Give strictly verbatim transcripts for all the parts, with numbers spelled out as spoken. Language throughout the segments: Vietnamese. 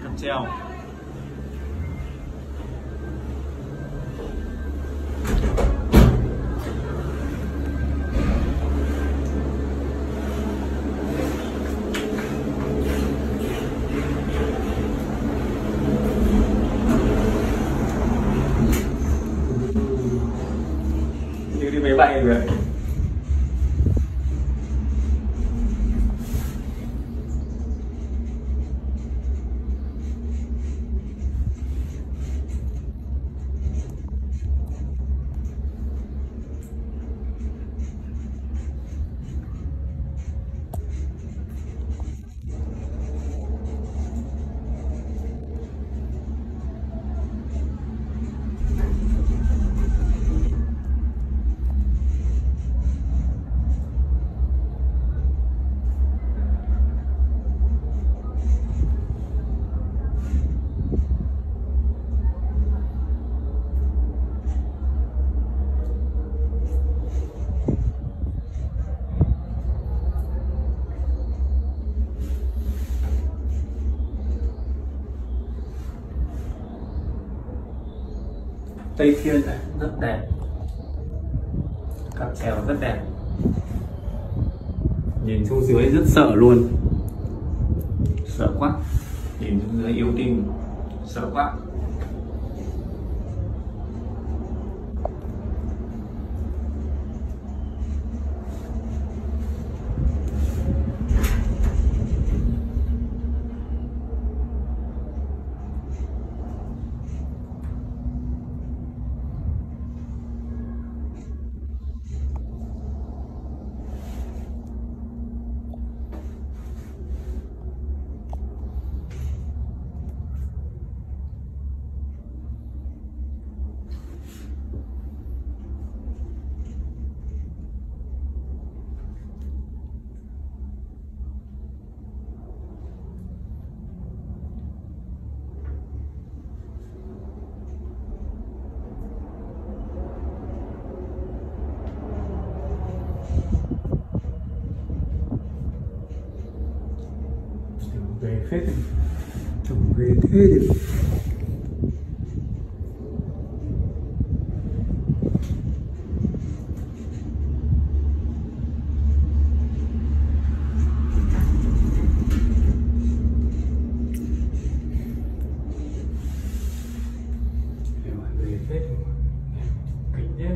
cáp treo. Như đi máy bay vậy. Tây Thiên này rất đẹp, cáp treo rất đẹp, nhìn xuống dưới rất sợ luôn, sợ quá, nhìn xuống dưới yếu tim, sợ quá. Về phết đi, trông ghê thế đi. Về phết đi, kinh thế.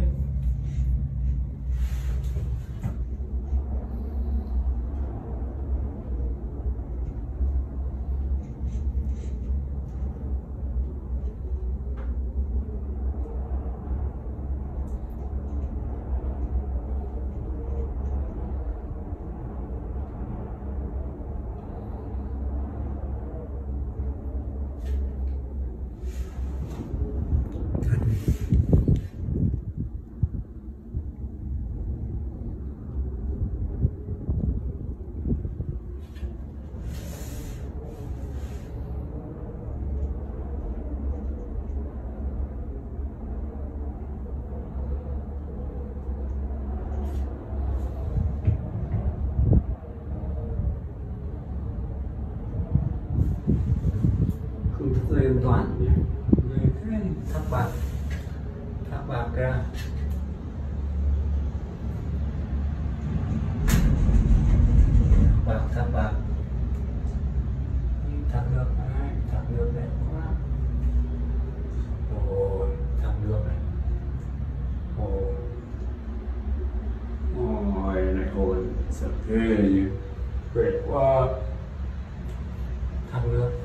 Dây an toàn nhỉ, dây thế thắt bạc, thắt bạc ra, bạc thắt bạc, thắt nước này, thắt nước đẹp quá, ôi thắt nước này, ôi, ôi này ôi sợ ghê nhỉ, mệt quá, thắt nước.